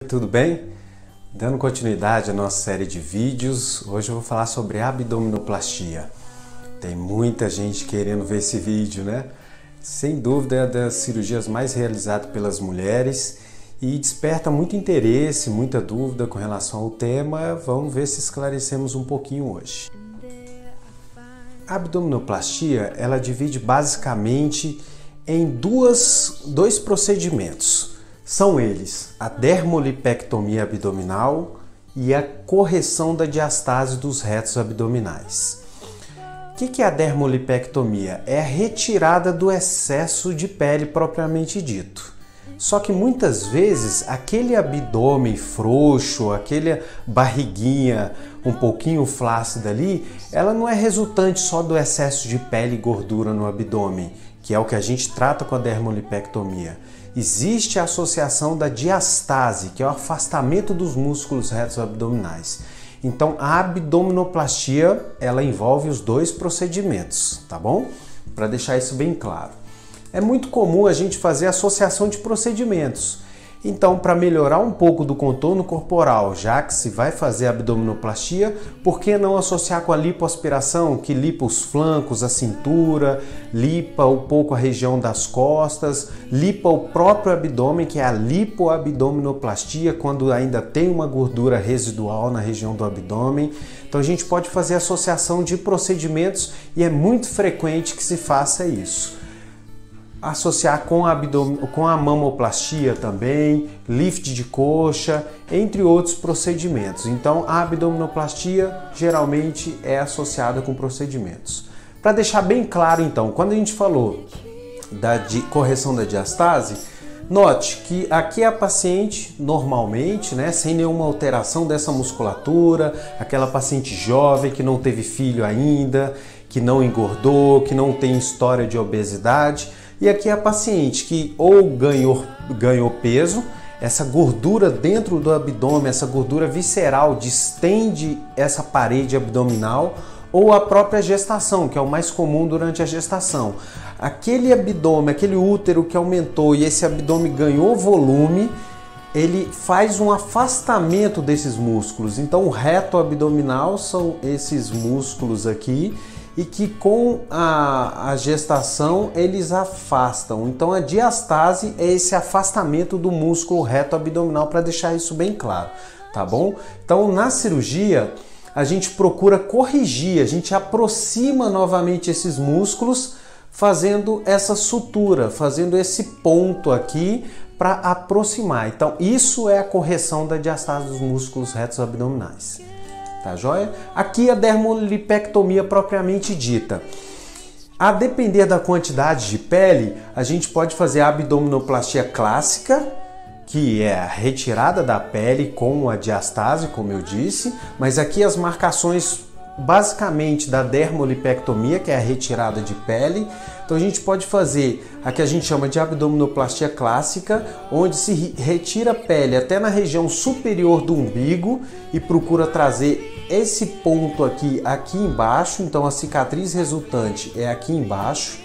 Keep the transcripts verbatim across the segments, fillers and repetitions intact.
Tudo bem? Dando continuidade à nossa série de vídeos, hoje eu vou falar sobre abdominoplastia. Tem muita gente querendo ver esse vídeo, né? Sem dúvida é das cirurgias mais realizadas pelas mulheres e desperta muito interesse, muita dúvida com relação ao tema. Vamos ver se esclarecemos um pouquinho hoje. A abdominoplastia, ela divide basicamente em duas, dois procedimentos. São eles a dermolipectomia abdominal e a correção da diastase dos retos abdominais. O que é a dermolipectomia? É a retirada do excesso de pele propriamente dito. Só que muitas vezes aquele abdômen frouxo, aquela barriguinha um pouquinho flácida ali, ela não é resultante só do excesso de pele e gordura no abdômen, que é o que a gente trata com a dermolipectomia. Existe a associação da diastase, que é o afastamento dos músculos retos abdominais. Então, a abdominoplastia, ela envolve os dois procedimentos, tá bom? Para deixar isso bem claro. É muito comum a gente fazer associação de procedimentos. Então, para melhorar um pouco do contorno corporal, já que se vai fazer abdominoplastia, por que não associar com a lipoaspiração, que limpa os flancos, a cintura, limpa um pouco a região das costas, limpa o próprio abdômen, que é a lipoabdominoplastia, quando ainda tem uma gordura residual na região do abdômen. Então, a gente pode fazer associação de procedimentos e é muito frequente que se faça isso. Associar com a, abdom... com a mamoplastia também, lift de coxa, entre outros procedimentos. Então, a abdominoplastia geralmente é associada com procedimentos. Para deixar bem claro, então, quando a gente falou da di... correção da diastase, note que aqui a paciente, normalmente, né, sem nenhuma alteração dessa musculatura, aquela paciente jovem que não teve filho ainda, que não engordou, que não tem história de obesidade. E aqui é a paciente que ou ganhou, ganhou peso, essa gordura dentro do abdômen, essa gordura visceral distende essa parede abdominal, ou a própria gestação, que é o mais comum durante a gestação. Aquele abdômen, aquele útero que aumentou e esse abdômen ganhou volume, ele faz um afastamento desses músculos. Então o reto abdominal são esses músculos aqui, e que com a, a gestação eles afastam. Então a diastase é esse afastamento do músculo reto abdominal, para deixar isso bem claro, tá bom? Então na cirurgia a gente procura corrigir, a gente aproxima novamente esses músculos, fazendo essa sutura, fazendo esse ponto aqui para aproximar. Então isso é a correção da diastase dos músculos retos abdominais. Tá joia? Aqui a dermolipectomia propriamente dita. A depender da quantidade de pele, a gente pode fazer a abdominoplastia clássica, que é a retirada da pele com a diastase, como eu disse, mas aqui as marcações basicamente da dermolipectomia, que é a retirada de pele. Então a gente pode fazer a que a gente chama de abdominoplastia clássica, onde se retira a pele até na região superior do umbigo e procura trazer esse ponto aqui, aqui embaixo. Então a cicatriz resultante é aqui embaixo.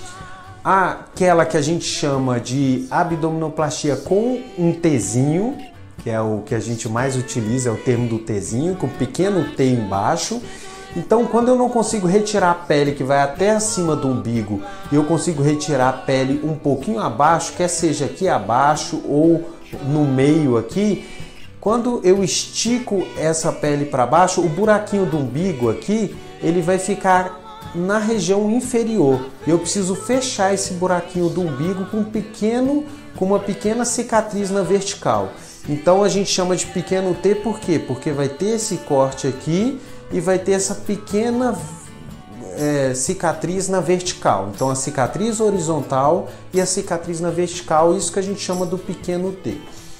Aquela que a gente chama de abdominoplastia com um Tzinho, que é o que a gente mais utiliza, é o termo do Tzinho, com um pequeno T embaixo. Então, quando eu não consigo retirar a pele que vai até acima do umbigo e eu consigo retirar a pele um pouquinho abaixo, quer seja aqui abaixo ou no meio aqui, quando eu estico essa pele para baixo, o buraquinho do umbigo aqui, ele vai ficar na região inferior. Eu preciso fechar esse buraquinho do umbigo com um pequeno, com uma pequena cicatriz na vertical. Então a gente chama de pequeno T, por quê? Porque vai ter esse corte aqui e vai ter essa pequena é, cicatriz na vertical. Então a cicatriz horizontal e a cicatriz na vertical, isso que a gente chama do pequeno T.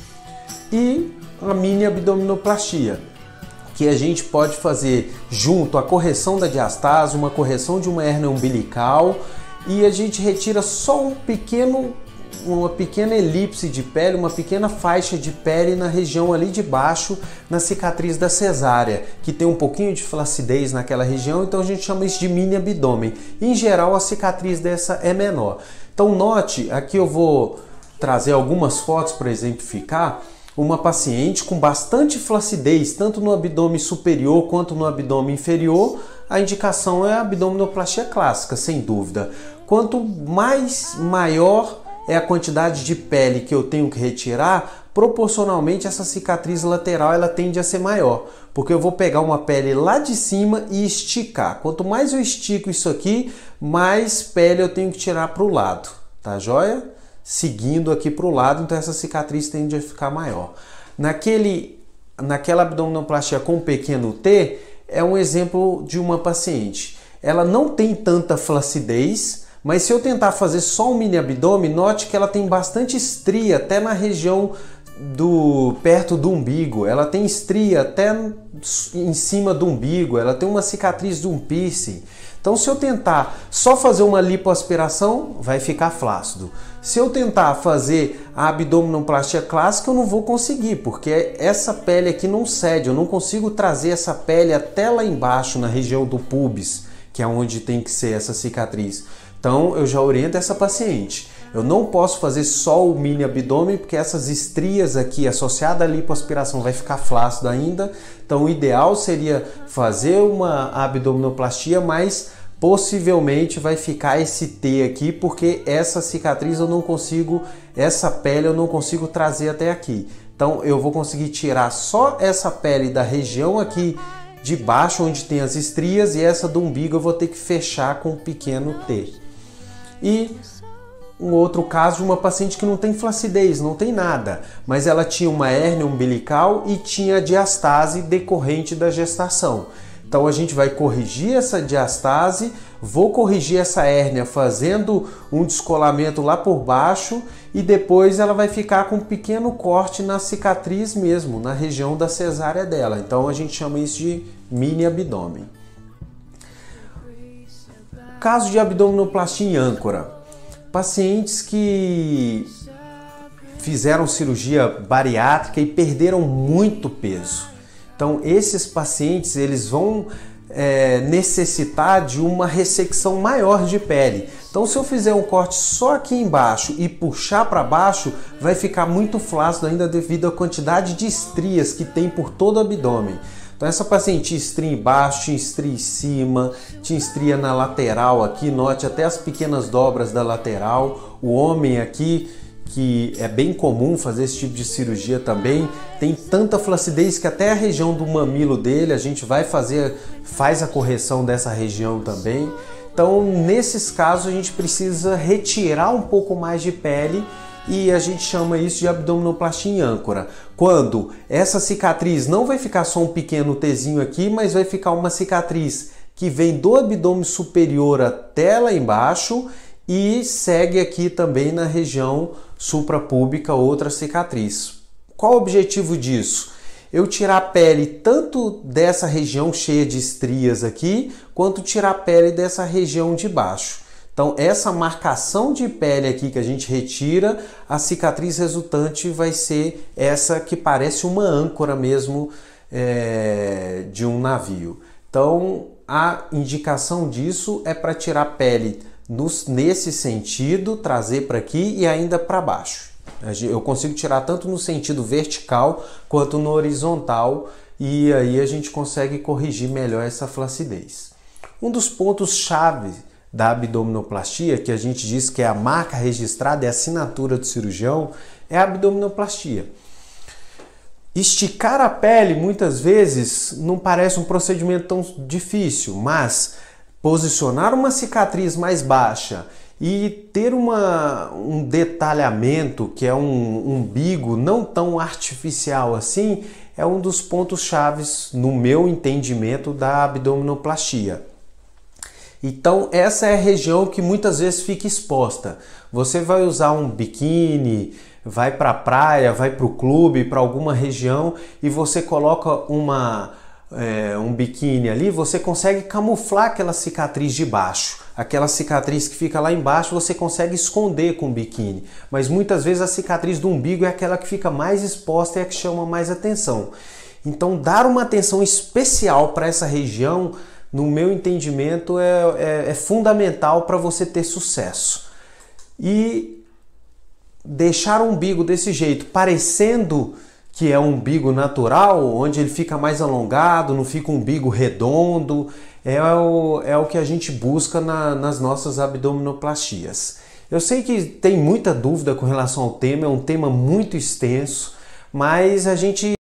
E a mini abdominoplastia, que a gente pode fazer junto à correção da diastase, uma correção de uma hérnia umbilical, e a gente retira só um pequeno uma pequena elipse de pele, uma pequena faixa de pele na região ali de baixo, na cicatriz da cesárea, que tem um pouquinho de flacidez naquela região, então a gente chama isso de mini abdômen. Em geral, a cicatriz dessa é menor. Então note, aqui eu vou trazer algumas fotos para exemplificar. uma paciente com bastante flacidez, tanto no abdômen superior quanto no abdômen inferior, a indicação é a abdominoplastia clássica, sem dúvida. Quanto mais maior é a quantidade de pele que eu tenho que retirar, proporcionalmente essa cicatriz lateral ela tende a ser maior, porque eu vou pegar uma pele lá de cima e esticar. Quanto mais eu estico isso aqui, mais pele eu tenho que tirar para o lado, tá joia? Seguindo aqui para o lado, então essa cicatriz tende a ficar maior. Naquele, naquela abdominoplastia com pequeno T, é um exemplo de uma paciente. Ela não tem tanta flacidez, mas se eu tentar fazer só um mini abdômen, note que ela tem bastante estria até na região do perto do umbigo. Ela tem estria até em cima do umbigo, ela tem uma cicatriz de um piercing. Então, se eu tentar só fazer uma lipoaspiração, vai ficar flácido. Se eu tentar fazer a abdominoplastia clássica, eu não vou conseguir, porque essa pele aqui não cede, eu não consigo trazer essa pele até lá embaixo, na região do pubis, que é onde tem que ser essa cicatriz. Então, eu já oriento essa paciente. Eu não posso fazer só o mini abdômen, porque essas estrias aqui associadas à lipoaspiração vai ficar flácido ainda. Então, o ideal seria fazer uma abdominoplastia, mas possivelmente vai ficar esse T aqui, porque essa cicatriz eu não consigo, essa pele eu não consigo trazer até aqui. Então, eu vou conseguir tirar só essa pele da região aqui de baixo, onde tem as estrias, e essa do umbigo eu vou ter que fechar com um pequeno T. E um outro caso de uma paciente que não tem flacidez, não tem nada, mas ela tinha uma hérnia umbilical e tinha diastase decorrente da gestação. Então a gente vai corrigir essa diastase, vou corrigir essa hérnia fazendo um descolamento lá por baixo e depois ela vai ficar com um pequeno corte na cicatriz mesmo, na região da cesárea dela. Então a gente chama isso de mini abdômen. Caso de abdominoplastia em âncora. Pacientes que fizeram cirurgia bariátrica e perderam muito peso. Então, esses pacientes eles vão é, necessitar de uma ressecção maior de pele. Então, se eu fizer um corte só aqui embaixo e puxar para baixo, vai ficar muito flácido ainda devido à quantidade de estrias que tem por todo o abdômen. Então essa paciente tinha estria embaixo, tinha estria em cima, tinha estria na lateral aqui, note até as pequenas dobras da lateral. O homem aqui, que é bem comum fazer esse tipo de cirurgia também, tem tanta flacidez que até a região do mamilo dele a gente vai fazer, faz a correção dessa região também. Então nesses casos a gente precisa retirar um pouco mais de pele e a gente chama isso de abdominoplastia em âncora. Quando essa cicatriz não vai ficar só um pequeno Tzinho aqui, mas vai ficar uma cicatriz que vem do abdômen superior até lá embaixo e segue aqui também na região suprapúbica outra cicatriz. Qual o objetivo disso? Eu tirar a pele tanto dessa região cheia de estrias aqui, quanto tirar a pele dessa região de baixo. Então essa marcação de pele aqui que a gente retira, a cicatriz resultante vai ser essa que parece uma âncora mesmo é, de um navio. Então a indicação disso é para tirar a pele nos, nesse sentido, trazer para aqui e ainda para baixo. Eu consigo tirar tanto no sentido vertical quanto no horizontal e aí a gente consegue corrigir melhor essa flacidez. Um dos pontos-chave da abdominoplastia, que a gente diz que é a marca registrada, é a assinatura do cirurgião, é a abdominoplastia. Esticar a pele muitas vezes não parece um procedimento tão difícil, mas posicionar uma cicatriz mais baixa e ter uma, um detalhamento, que é um umbigo não tão artificial assim, é um dos pontos chaves no meu entendimento da abdominoplastia. Então essa é a região que muitas vezes fica exposta. Você vai usar um biquíni, vai para a praia, vai para o clube, para alguma região e você coloca uma, é, um biquíni ali, você consegue camuflar aquela cicatriz de baixo. Aquela cicatriz que fica lá embaixo você consegue esconder com o biquíni. Mas muitas vezes a cicatriz do umbigo é aquela que fica mais exposta e é a que chama mais atenção. Então dar uma atenção especial para essa região, no meu entendimento, é, é, é fundamental para você ter sucesso. E deixar o umbigo desse jeito, parecendo que é um umbigo natural, onde ele fica mais alongado, não fica um umbigo redondo. É o, é o que a gente busca na, nas nossas abdominoplastias. Eu sei que tem muita dúvida com relação ao tema, é um tema muito extenso, mas a gente